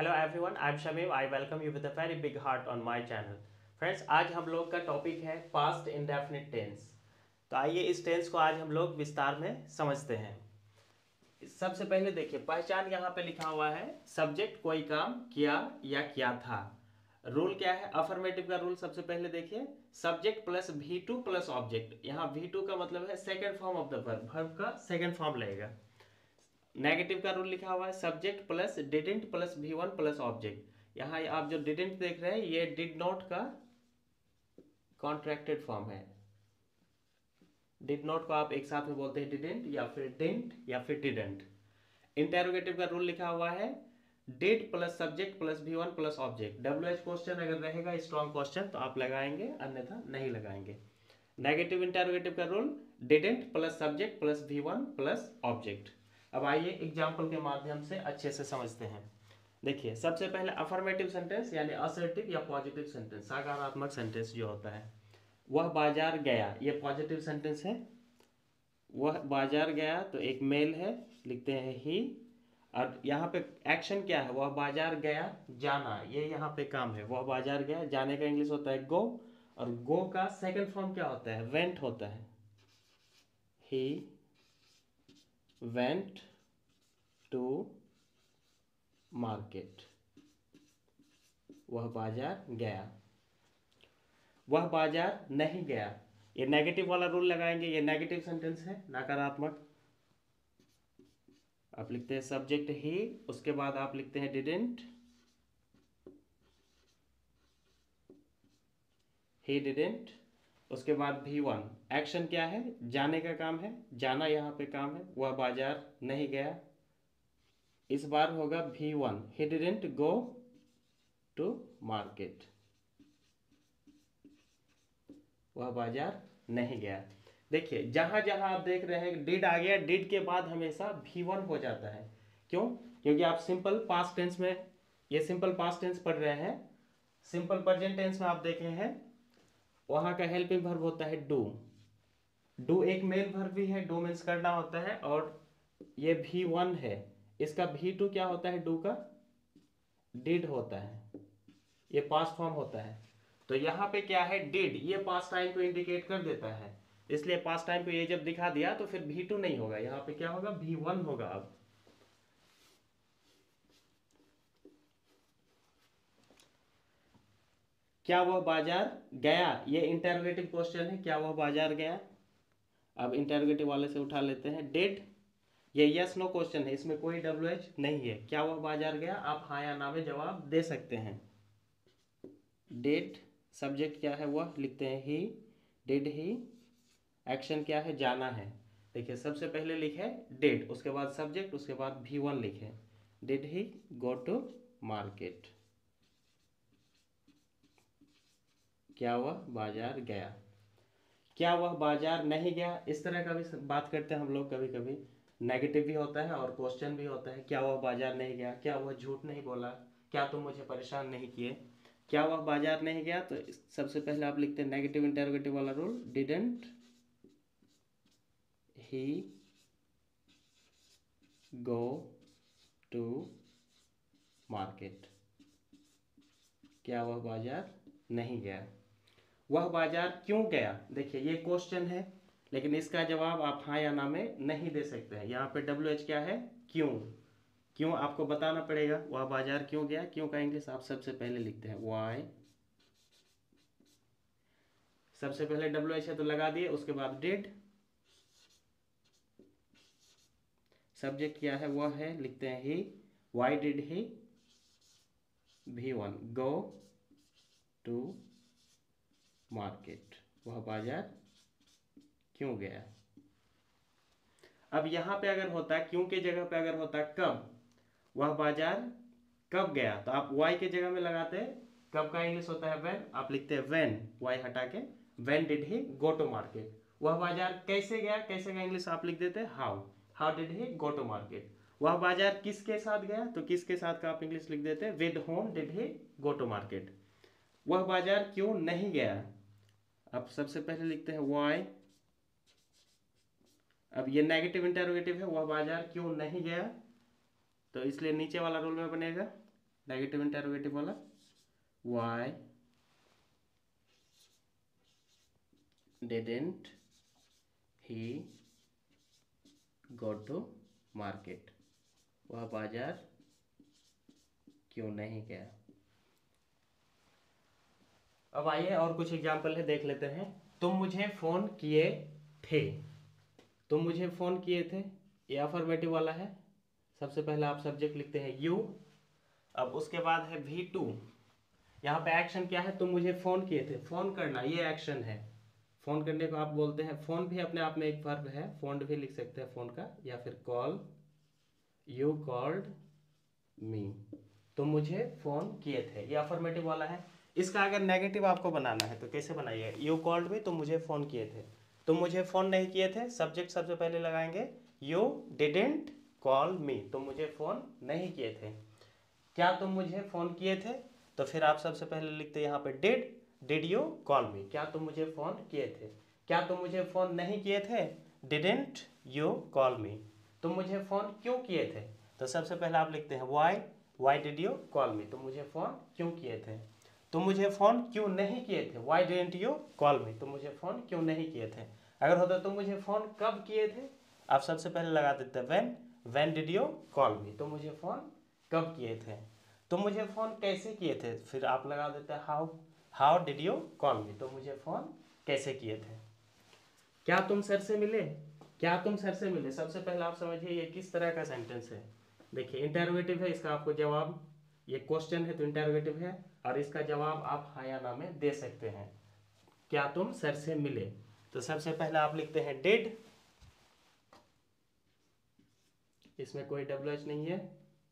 Hello everyone, I am Shamim. I welcome you with a very big heart on my channel. Friends, आज हम लोग का topic है past indefinite tense. तो आइए इस टेंस को आज हम लोग विस्तार में समझते हैं। सबसे पहले देखिए, पहचान यहाँ पे लिखा हुआ है सब्जेक्ट कोई काम किया या किया था। रूल क्या है? अफर्मेटिव का रूल सबसे पहले देखिए, subject plus V2 plus object. यहाँ V2 का मतलब है second form of the verb, verb का सेकेंड फॉर्म लगेगा। नेगेटिव का रूल लिखा हुआ है subject plus didn't plus V1 plus object. यहाँ आप जो डिडेंट देख रहे हैं ये डिड नॉट का कॉन्ट्रैक्टेड फॉर्म है। डिड नॉट को आप एक साथ में बोलते हैं डिडेंट या फिर डेंट या फिर डिडेंट। इंटेरोगेटिव का रूल लिखा हुआ है did plus subject plus V1 plus object. WH question अगर रहेगा स्ट्रॉन्ग क्वेश्चन तो आप लगाएंगे, अन्यथा नहीं लगाएंगे। नेगेटिव इंटेरोगेटिव का rule didn't plus subject plus V1 plus object. अब आइए एग्जाम्पल के माध्यम से अच्छे से समझते हैं। देखिए, सबसे पहले अफर्मेटिव सेंटेंस यानी असर्टिव या पॉजिटिव सेंटेंस, सकारात्मक सेंटेंस जो होता है। वह बाजार गया, ये पॉजिटिव सेंटेंस है। वह बाजार गया तो एक मेल है, लिखते हैं ही। और यहाँ पे एक्शन क्या है? वह बाजार गया जाना, ये यहाँ पे काम है। वह बाजार गया, जाने का इंग्लिश होता है गो, और गो का सेकंड फॉर्म क्या होता है? वेंट होता है। ही वेंट टू मार्केट, वह बाजार गया। वह बाजार नहीं गया, ये नेगेटिव वाला रूल लगाएंगे, ये नेगेटिव सेंटेंस है, नकारात्मक। आप लिखते हैं सब्जेक्ट ही, उसके बाद आप लिखते हैं डिडेंट, ही डिडेंट। उसके बाद V1, एक्शन क्या है? जाने का काम है, जाना यहाँ पे काम है। वह बाजार नहीं गया, इस बार होगा V1, he didn't go to market, वह बाजार नहीं गया। देखिए, जहां जहां आप देख रहे हैं डिड आ गया, डिड के बाद हमेशा V1 हो जाता है। क्यों? क्योंकि आप सिंपल पास्ट टेंस में, ये सिंपल पास्ट टेंस पढ़ रहे हैं। सिंपल प्रेजेंट टेंस में आप देखे हैं वहां का हेल्पिंग वर्ब होता है डू। डू एक मेन वर्ब भी है, डू मीन्स करना होता है। और ये V1 है, इसका V2 क्या होता है? डू का डिड होता है, ये पास्ट फॉर्म होता है। तो यहाँ पे क्या है? डिड, ये पास्ट टाइम को इंडिकेट कर देता है, इसलिए पास्ट टाइम को ये जब दिखा दिया तो फिर V2 नहीं होगा, यहाँ पे क्या होगा? V1 होगा। अब क्या वह बाजार गया, ये इंटरोगेटिव क्वेश्चन है, क्या वह बाजार गया? अब इंटरोगेटिव वाले से उठा लेते हैं डिड, ये यस नो क्वेश्चन है, इसमें कोई WH नहीं है। क्या वह बाजार गया? आप हाँ या ना में जवाब दे सकते हैं। डिड, सब्जेक्ट क्या है? वह, लिखते हैं ही, डिड ही। एक्शन क्या है? जाना है। देखिए, सबसे पहले लिखे डिड, उसके बाद सब्जेक्ट, उसके बाद V1 लिखे। Did he go to market, क्या वह बाजार गया? क्या वह बाजार नहीं गया? इस तरह का भी बात करते हैं हम लोग कभी कभी। नेगेटिव भी होता है और क्वेश्चन भी होता है। क्या वह बाजार नहीं गया? क्या वह झूठ नहीं बोला? क्या तुम मुझे परेशान नहीं किए? क्या वह बाजार नहीं गया? तो सबसे पहले आप लिखते हैं नेगेटिव इंटरोगेटिव वाला rule, didn't he go to market, क्या वह बाजार नहीं गया? वह बाजार क्यों गया? देखिए, ये क्वेश्चन है, लेकिन इसका जवाब आप हाँ या ना में नहीं दे सकते हैं। यहाँ पे WH क्या है? क्यों। क्यों आपको बताना पड़ेगा, वह बाजार क्यों गया। क्यों का इंग्लिश आप सबसे पहले लिखते हैं वाई। सबसे पहले WH है तो लगा दिए, उसके बाद डिड। सब्जेक्ट क्या है? वह है, लिखते हैं he. Why did he V1 go to market, वह बाजार क्यों गया। अब यहां पे अगर होता क्यों के जगह पे अगर होता कब, वह बाजार कब गया, तो आप वाई के जगह में लगाते हैं। कब का इंग्लिश होता है व्हेन, आप लिखते हैं व्हेन, वाई हटा के। When did he go to market, वह बाजार कैसे गया, कैसे का इंग्लिश आप लिख देते हैं how, how did he go to market. वह बाजार किसके साथ गया, तो किसके साथ का आप इंग्लिश लिख देते हैं with whom did he go to market. वह बाजार क्यों नहीं गया, आप सबसे पहले लिखते हैं वाई। अब ये नेगेटिव इंटरोगेटिव है, वह बाजार क्यों नहीं गया, तो इसलिए नीचे वाला रूल में बनेगा नेगेटिव इंटेरोगेटिव वाला, why didn't he go to market, वह बाजार क्यों नहीं गया। अब आइए और कुछ एग्जाम्पल है देख लेते हैं। तुम मुझे फोन किए थे, तुम मुझे फोन किए थे, ये अफर्मेटिव वाला है। सबसे पहले आप सब्जेक्ट लिखते हैं यू, अब उसके बाद है V2। यहाँ पे एक्शन क्या है, तुम मुझे फोन किए थे, फोन करना ये एक्शन है। फोन करने को आप बोलते हैं, फोन भी अपने आप में एक वर्ब है, फोन भी लिख सकते हैं फोन का, या फिर कॉल, यू कॉल्ड मी, तुम मुझे फोन किए थे, ये अफर्मेटिव वाला है। इसका अगर नेगेटिव आपको बनाना है तो कैसे बनाइए, यू कॉल्ड मी, तुम मुझे फोन किए थे, तुम मुझे फोन नहीं किए थे, सब्जेक्ट सबसे पहले लगाएंगे, यू डिडंट कॉल मी, तुम मुझे फोन नहीं किए थे। क्या तुम मुझे फोन किए थे, तो फिर आप सबसे पहले लिखते यहाँ पे डिड यू कॉल मी, क्या तुम मुझे फोन किए थे। क्या तुम मुझे फोन नहीं किए थे, डिडंट यू कॉल मी। तुम मुझे फोन क्यों किए थे, तो सबसे पहले आप लिखते हैं why did you call me, तुम मुझे फोन क्यों किए थे। तुम मुझे फोन क्यों नहीं किए थे, why didn't you call me, तुम मुझे फोन क्यों नहीं किए थे। अगर होता तुम मुझे फोन कब किए थे, आप सबसे पहले लगा देते when did you call me, तुम मुझे फोन कब किए थे। तुम मुझे फ़ोन कैसे किए थे, फिर आप लगा देते हैं how did you call me, तुम मुझे फ़ोन कैसे किए थे। क्या तुम सर से मिले, क्या तुम सर से मिले, सबसे पहले आप समझिए ये किस तरह का सेंटेंस है। देखिए इंटरोगेटिव है, इसका आपको जवाब, ये क्वेश्चन है तो इंटरोगेटिव है, और इसका जवाब आप हाँ या ना में दे सकते हैं। क्या तुम सर से मिले, तो सबसे पहले आप लिखते हैं डिड, इसमें कोई WH नहीं है,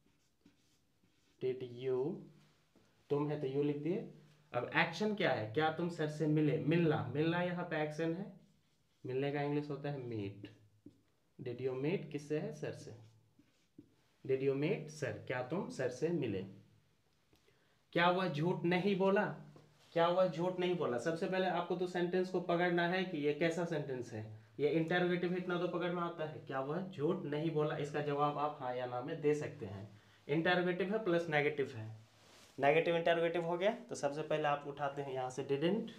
डिड यू, तुम है तो यू लिख दिए। अब एक्शन क्या है, क्या तुम सर से मिले, मिलना, मिलना यहाँ पे एक्शन है, मिलने का इंग्लिश होता है मीट। डिड यू मीट किससे है, सर से, डिड यू मीट सर, क्या तुम सर से मिले। क्या वह झूठ नहीं बोला, क्या वह झूठ नहीं बोला, सबसे पहले आपको तो सेंटेंस को पकड़ना है कि ये कैसा सेंटेंस है, ये इंटरोगेटिव, इतना तो पकड़ना आता है। क्या वह झूठ नहीं बोला, इसका जवाब आप हाँ या ना में दे सकते हैं। इंटरोगेटिव है प्लस नेगेटिव है, नेगेटिव इंटरोगेटिव हो गया, तो सबसे पहले आप उठाते हैं यहां से डिडंट,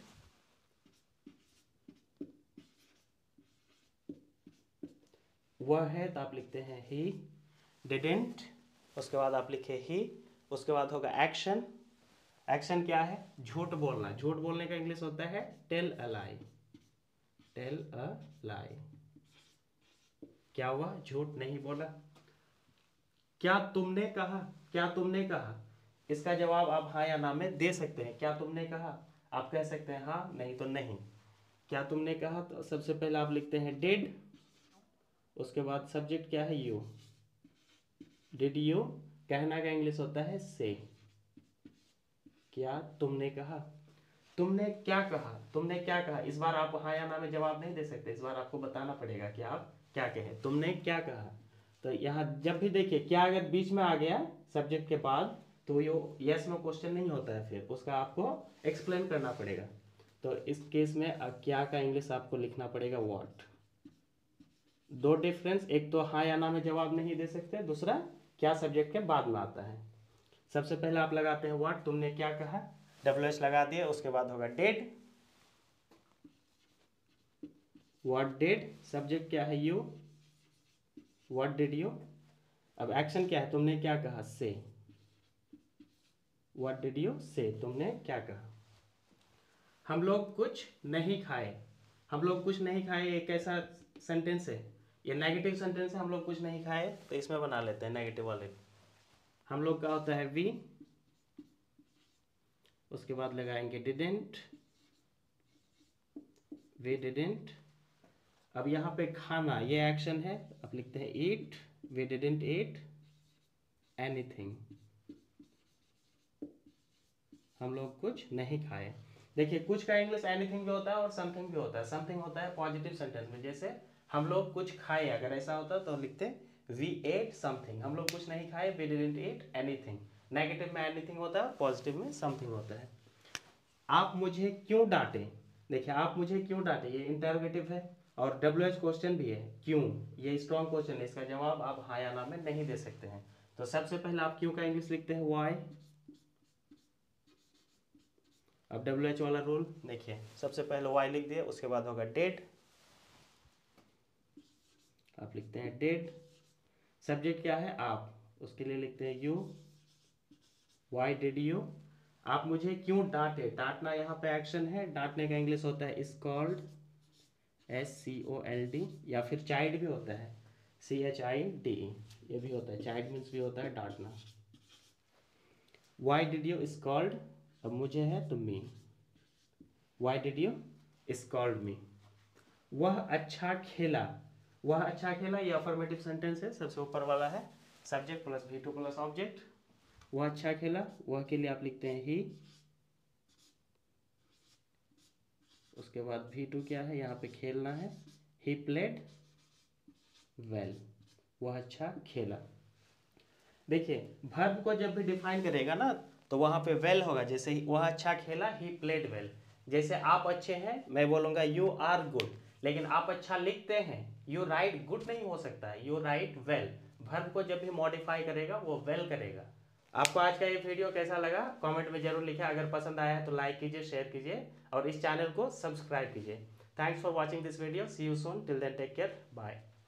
वह है तो आप लिखते हैं ही डिडंट, उसके बाद आप लिखे ही, उसके बाद होगा एक्शन, एक्शन क्या है, झूठ बोलना, झूठ बोलने का इंग्लिश होता है tell a lie, tell a लाई। क्या हुआ, झूठ नहीं बोला। क्या तुमने कहा, क्या तुमने कहा, इसका जवाब आप हाँ या ना में दे सकते हैं। क्या तुमने कहा, आप कह सकते हैं हाँ, नहीं तो नहीं। क्या तुमने कहा, तो सबसे पहले आप लिखते हैं डिड, उसके बाद सब्जेक्ट क्या है यू, डिड यू, कहना का इंग्लिश होता है से। क्या तुमने कहा, तुमने क्या कहा, तुमने क्या कहा, इस बार आप हाँ या ना में जवाब नहीं दे सकते, इस बार आपको बताना पड़ेगा कि आप क्या कहे, तुमने क्या कहा। तो यहाँ जब भी देखिए क्या अगर बीच में आ गया सब्जेक्ट के बाद, तो ये यस में क्वेश्चन नहीं होता है, फिर उसका आपको एक्सप्लेन करना पड़ेगा। तो इस केस में क्या का इंग्लिश आपको लिखना पड़ेगा व्हाट। दो डिफरेंस, एक तो हाँ या ना में जवाब नहीं दे सकते, दूसरा क्या सब्जेक्ट के बाद में आता है। सबसे पहले आप लगाते हैं व्हाट, तुमने क्या कहा, WH लगा दिए, उसके बाद होगा डेड, व्हाट डेड, सब्जेक्ट क्या है यू, व्हाट डिड यू। अब एक्शन क्या है, तुमने क्या कहा, से, व्हाट डिड यू से, तुमने क्या कहा। हम लोग कुछ नहीं खाए, हम लोग कुछ नहीं खाए, एक ऐसा सेंटेंस है, ये नेगेटिव सेंटेंस है, हम लोग कुछ नहीं खाए, तो इसमें बना लेते हैं नेगेटिव वाले। हम लोग का होता है वी, उसके बाद लगाएंगे डिडेंट, वी डिडेंट। अब यहाँ पे खाना ये एक्शन है, अब लिखते हैं eat, we didn't eat anything, हम लोग कुछ नहीं खाए। देखिए कुछ का इंग्लिश एनीथिंग भी होता है और समथिंग भी होता है। समथिंग होता है पॉजिटिव सेंटेंस में, जैसे हम लोग कुछ खाए, अगर ऐसा होता तो लिखते वी एट समथिंग, हम लोग कुछ नहीं खाए, we didn't eat anything. Negative में एनीथिंग होता है, पॉजिटिव में समथिंग होता है। आप मुझे क्यों डांटे, देखिए आप मुझे क्यों डांटे, ये इंटरोगेटिव है और WH क्वेश्चन भी है, क्यों, ये स्ट्रॉन्ग क्वेश्चन है, इसका जवाब आप हाँ या ना में नहीं दे सकते हैं। तो सबसे पहले आप क्यों का इंग्लिश लिखते हैं वाई। अब WH वाला रूल देखिए, सबसे पहले वाई लिख दिए, उसके बाद होगा डेड, आप लिखते हैं डेड। सब्जेक्ट क्या है आप, उसके लिए लिखते हैं यू, वाई डिड यू, आप मुझे क्यों डांटे। डांटना यहाँ पे एक्शन है, डांटने का इंग्लिश होता है स्कॉल्ड, SCOLD, या फिर चाइल्ड भी होता है CHIDE, ये भी होता है, चाइल्ड मीन्स भी होता है डांटना। वाई डिड यू स्कॉल्ड, अब मुझे है तो me, why did you scold me. वह अच्छा खेला, वह अच्छा खेला ये अफर्मेटिव सेंटेंस है, सबसे ऊपर वाला है, subject plus V2 plus object. वह अच्छा खेला, वह के लिए आप लिखते हैं ही, उसके बाद V2 क्या है, यहाँ पे खेलना है, ही प्लेड वेल, वह अच्छा खेला। देखिए वर्ब को जब भी डिफाइन करेगा ना तो वहाँ पे वेल होगा, जैसे ही वह अच्छा खेला, ही प्लेड वेल। जैसे आप अच्छे हैं, मैं बोलूँगा यू आर गुड, लेकिन आप अच्छा लिखते हैं, यू राइट गुड नहीं हो सकता है, यू राइट वेल। वर्ब को जब भी मॉडिफाई करेगा वो वेल करेगा। आपको आज का ये वीडियो कैसा लगा कमेंट में जरूर लिखें, अगर पसंद आया है तो लाइक कीजिए, शेयर कीजिए और इस चैनल को सब्सक्राइब कीजिए। Thanks for watching this video, see you soon, till then take care, bye.